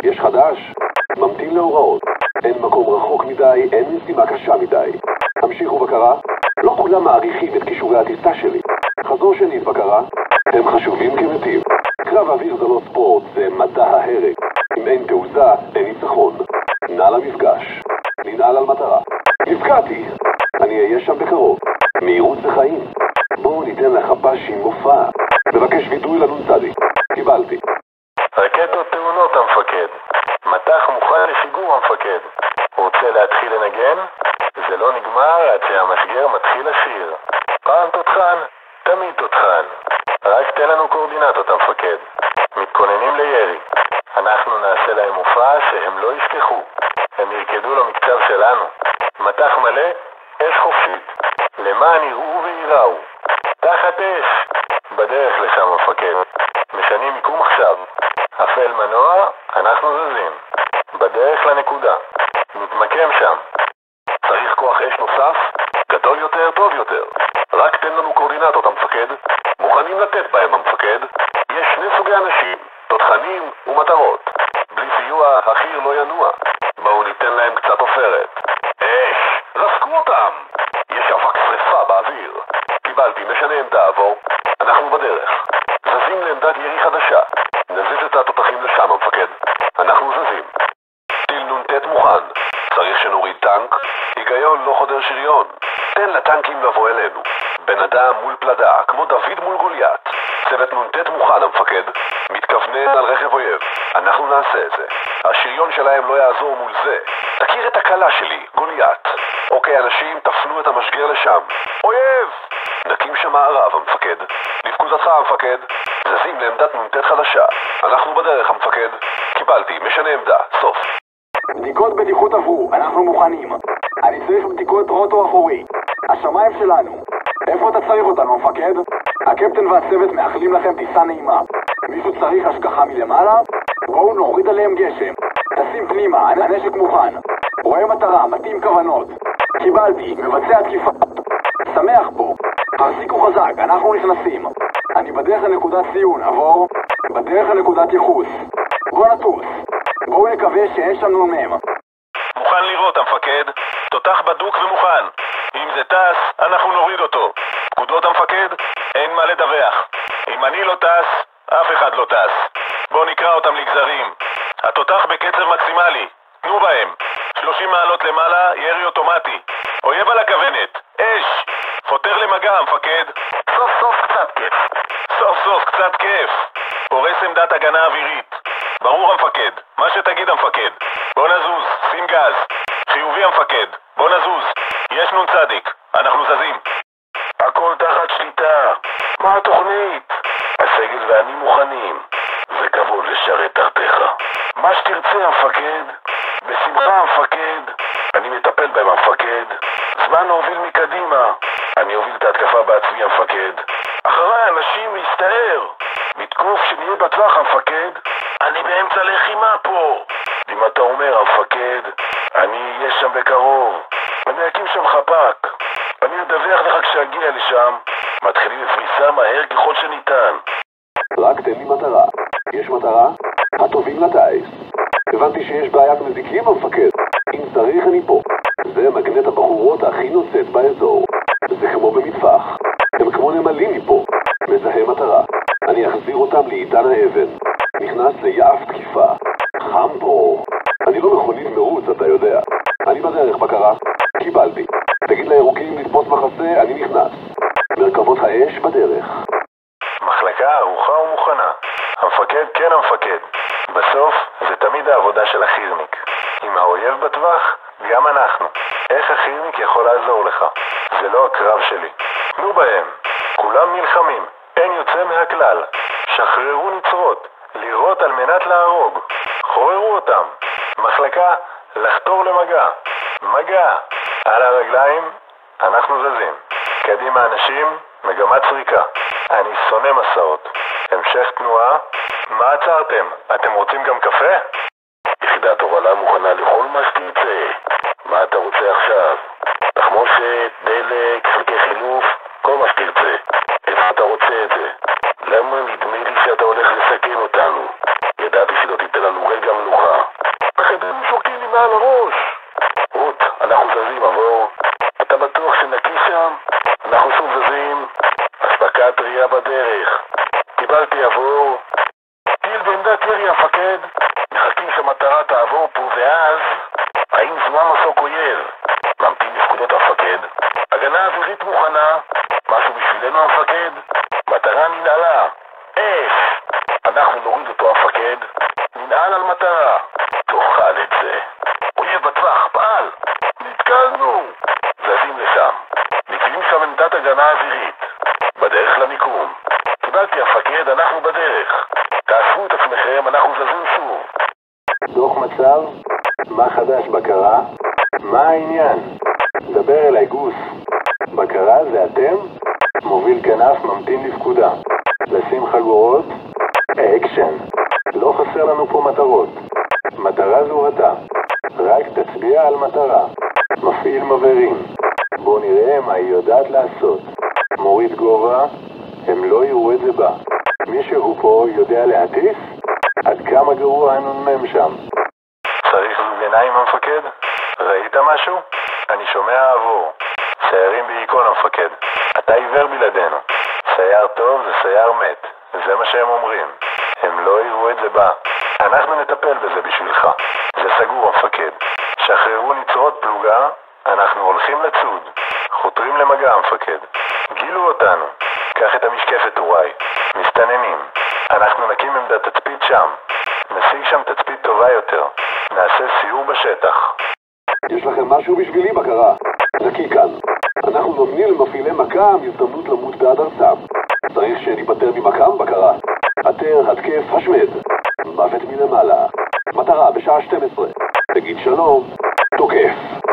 יש חדש? ממתין להוראות. אין מקום רחוק מדי, אין משימה קשה מדי. המשיכו בקרה. לא כולם מעריכים את כישורי הטיסה שלי. חזור שנית בקרה. הם חשובים כמתים. קרב אוויר זה לא ספורט, זה מדע ההרג. אם אין תעוזה, אין ניצחון. נע למפגש. ננעל על מטרה. נפגעתי! אני אהיה שם בקרוב. מהירות זה חיים. בואו ניתן לחפ"שים מופע. מבקש וידוי לנ"צ. קיבלתי. רקטות תאונות המפקד. מטח מוכן לשיגור המפקד. רוצה להתחיל לנגן? זה לא נגמר עד שהמשגר מתחיל לשיר. פעם תותחן, תמיד תותחן. רק תן לנו קורדינטות המפקד. מתכוננים לירי. אנחנו נעשה להם מופע שהם לא ישכחו. הם ירקדו למקצב שלנו. מטח מלא, אש חופשית. למען יראו ויראו. תחת אש. בדרך לשם המפקד. משנים מיקום עכשיו. אפל מנוע, אנחנו זזים. בדרך לנקודה. נתמקם שם. צריך כוח אש נוסף? גדול יותר, טוב יותר. רק תן לנו קורדינטות המפקד. מוכנים לתת בהם המפקד. יש שני סוגי אנשים, תותחנים ומטרות. בלי סיוע, החי"ר לא ינוע. בואו ניתן להם קצת עופרת. אש! רסקו אותם! יש אבק שרפה באוויר. קיבלתי, משנה עמדה עבור. אנחנו בדרך. זזים לעמדת ירי חדשה. נזיז את התותחים לשם המפקד. אנחנו זזים. טיל נ"ט מוכן. צריך שנוריד טנק? היגיון לא חודר שריון. תן לטנקים לבוא אלינו. בן אדם מול פלדה, כמו דוד מול גוליית. צוות נ"ט מוכן המפקד. מתכוונן על רכב אויב. אנחנו נעשה את זה. השריון שלהם לא יעזור מול זה. תכיר את הקלה שלי, גוליית. אוקיי, אנשים, תפנו את המשגר לשם. אויב! נקים שם מערב המפקד. לפקודתך המפקד. זזים לעמדת נ"ט חדשה. אנחנו בדרך המפקד. קיבלתי, משנה עמדה. סוף. בדיקות בטיחות עברו, אנחנו מוכנים. אני צריך בדיקות רוטו אחורי. השמיים שלנו. איפה אתה צריך אותנו, המפקד? הקפטן והצוות מאחלים לכם טיסה נעימה. מישהו צריך השגחה מלמעלה? בואו נוריד עליהם גשם. תשים פנימה, הנשק מוכן. רואה מטרה, מתאים כוונות. קיבלתי, מבצע תקיפה. שמח פה. החזיקו חזק, אנחנו נכנסים. אני בדרך לנקודת ציון, עבור. בדרך לנקודת יחוס. בוא נטוס. בואו נקווה שאין שם נ"מ. מוכן לראות המפקד. תותח בדוק ומוכן. אם זה טס, אנחנו נוריד אותו. פקודות המפקד? אין מה לדווח. אם אני לא טס, אף אחד לא טס. בואו נקרא אותם לגזרים. התותח בקצב מקסימלי. תנו בהם. 30 מעלות למעלה, ירי אוטומטי. אויב על הכוונת. אש! חותר למגע המפקד. סוף סוף קצת כיף. סוף סוף קצת כיף. פורס עמדת הגנה אווירית. ברור המפקד. מה שתגיד המפקד. בוא נזוז. שים גז. חיובי המפקד. בוא נזוז. יש נ"צ. אנחנו זזים. הכל תחת שליטה. מה התוכנית? הסגל ואני מוכנים. זה כבוד לשרת תחתיך. מה שתרצה המפקד. בשמחה המפקד. אני מטפל בהם המפקד. זמן להוביל מקדימה. אני אוביל את ההתקפה בעצמי המפקד. אחריי אנשים להסתער. לתקוף שנהיה בטווח המפקד. אני באמצע לחימה פה. אם אתה אומר המפקד, אני אהיה שם בקרוב. אני אקים שם חפ"ק. אני אדווח לך כשאגיע לשם. מתחילים לפריסה מהר ככל שניתן. רק תן לי מטרה. יש מטרה? הטובים לטייס. הבנתי שיש בעיית מזיקים המפקד. אם צריך אני פה. זה מגנט הבחורות הכי נוצאת באזור. זה כמו במטפח. הם כמו נמלים מפה. מזהה מטרה. אני אחזיר אותם לעידן האבן. נכנס ליעף תקיפה. חם פה. אני לא מכונית מרוץ, אתה יודע. אני בדרך בקרה. קיבלתי. תגיד לירוקים לתפוס מחסה, אני נכנס. מרכבות האש בדרך. מחלקה ערוכה ומוכנה. המפקד כן המפקד. בסוף זה תמיד העבודה של החי"רניק. עם האויב בטווח, גם אנחנו. איך החי"רניק יכול לעזור לך? זה לא הקרב שלי. תנו בהם. כולם מלחמים. אין יוצא מהכלל. שחררו נצרות. לירות על מנת להרוג. חוררו אותם. מחלקה, לחתור למגע. מגע. על הרגליים, אנחנו זזים. קדימה אנשים, מגמת סריקה. אני שונא מסעות. המשך תנועה. מה עצרתם? אתם רוצים גם קפה? יחידת הובלה מוכנה לכל מה שתרצה. מה אתה רוצה עכשיו? תחמושת, דלק, חלקי חילוף, כל מה שתרצה. איפה אתה רוצה את זה? למה נדמה לי שאתה הולך לסכן אותנו? ידעתי שלא תיתן לנו רגע מנוחה. מעל הראש. רות, אנחנו זזים עבור. אתה בטוח שנקי שם? אנחנו שוב זזים. אספקת ראייה בדרך. קיבלתי עבור. טיל בעמדת ירי המפקד. מחכים שהמטרה תעבור פה ואז... האם זמן מסוק אויב? ממתין לפקודות המפקד. הגנה אווירית מוכנה. משהו בשבילנו המפקד? מטרה ננעלה. אש! אנחנו נוריד אותו המפקד. ננעל על מטרה. תאכל את זה. אויב בטווח, פעל! נתקלנו! זזים לשם. מקימים שם עמדת הגנה אווירית. בדרך למיקום. קיבלתי המפקד, אנחנו בדרך. תאספו את עצמכם, אנחנו זזים שוב. דוח מצב? מה חדש בקרה? מה העניין? דבר אליי גוס. בקרה זה אתם? מוביל כנף ממתין לפקודה. לשים חגורות? אקשן. לא חסר לנו פה מטרות. מטרה זוהתה. רק תצביע על מטרה. מפעיל מבערים. בוא נראה מה היא יודעת לעשות. מוריד גובה. הם לא יראו את זה בה. מישהו פה יודע להטיס? עד כמה גרוע הנ"מ שם? צריך עיניים המפקד? ראית משהו? אני שומע עבור. סיירים בעיקון המפקד. אתה עיוור בלעדינו. סייר טוב זה סייר מת. זה מה שהם אומרים. הם לא יראו את זה בה. אנחנו נטפל בזה בשבילך. זה סגור המפקד. שחררו נצרות פלוגה. אנחנו הולכים לצוד. חותרים למגע המפקד. גילו אותנו. קח את המשקפת אורי. מסתננים. אנחנו נקים עמדת תצפית שם. נשיג שם תצפית טובה יותר. נעשה סיור בשטח. יש לכם משהו בשבילי בקרה? נקי כאן. אנחנו נותנים למפעילי מקם הזדמנות למות בעד ארצם. צריך שניפטר ממקם בקרה. עטר, התקף, השמד. מוות מלמעלה. מטרה בשעה 12. תגיד שלום. תוקף.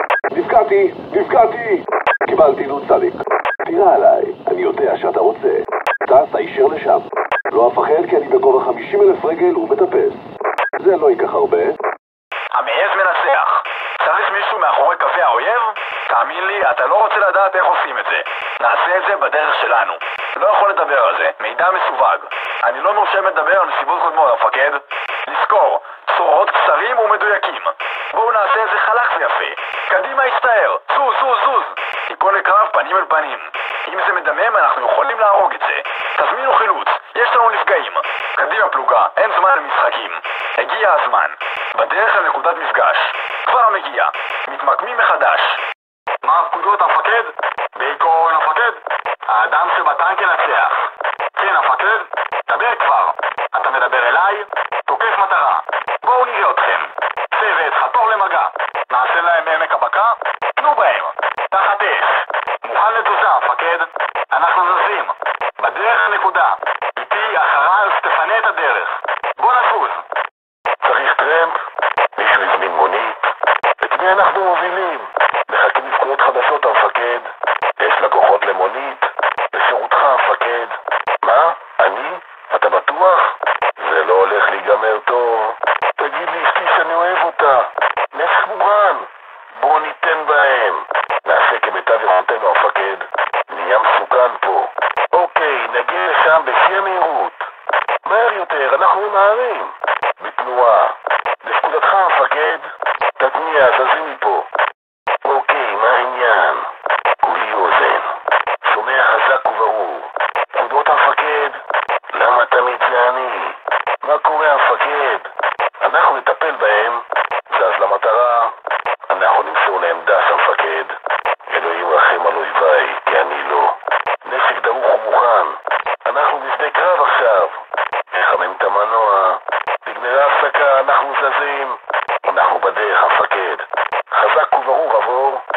נפגעתי! קיבלתי נון צדיק. תראה עליי, אני יודע שאתה רוצה. טס הישר לשם. לא אפחד כי אני בגובה 50,000 רגל ומטפס. זה לא ייקח הרבה. המעז מנצח. צריך מישהו מאחורי קווי האויב? תאמין לי, אתה לא רוצה לדעת איך עושים את זה. נעשה את זה בדרך שלנו. לא יכול לדבר על זה, מידע מסווג. אני לא מורשה מדבר על נסיבות קודמות, המפקד. לזכור, צרורות קצרים ומדויקים. בואו נעשה את זה חלק ויפה. קדימה הסתער, זוז. תיכון לקרב פנים אל פנים. אם זה מדמם, אנחנו יכולים להרוג את זה. תזמינו חילוץ, יש לנו נפגעים. קדימה פלוגה, אין זמן למשחקים. הגיע הזמן. בדרך לנקודת מפגש. כבר מגיע. מתמקמים מחדש. מה הפקודות, המפקד? בעיקרון, המפקד? האדם שבטנק ינצח. כן, המפקד? דבר כבר. אתה מדבר אליי? תוקף מטרה. בואו נראה אתכם. צוות, חתור למגע. נעשה להם מעמק הבקה? תנו בהם. תחת אש. מוכן לתזוזה, המפקד? אנחנו זזים. בדרך לנקודה. איתי אחריי שתפנה את הדרך. בוא נזוז. צריך טרמפ? מישהו הזמין מונית? את מי אנחנו מובילים? מחכים לפקודות חדשות המפקד. יש לקוחות למונית. לשירותך המפקד. מה? אני? אתה בטוח? זה לא הולך להיגמר טוב. תגיד לאשתי שאני אוהב אותה. נשק מוכן. בוא ניתן בהם. נעשה כמיטב יכולתנו המפקד. נהיה מסוכן פה. אוקיי, נגיע לשם בשיא המהירות. מהר יותר, אנחנו ממהרים. בתנועה. לפקודתך המפקד. תתניע, זזים מפה. אוקיי, מה העניין? כולי אוזן. שומע חזק וברור. פקודות המפקד. למה תמיד זה אני? מה קורה המפקד? אנחנו נטפל בהם. זז למטרה. אנחנו נמסור להם דס המפקד. אלוהים רחם על אויביי, כי אני לא. נשק דרוך ומוכן. אנחנו בשדה קרב עכשיו. נחמם את המנוע. נגמרה הפסקה, אנחנו זזים. אנחנו בדרך המפקד. חזק וברור עבור.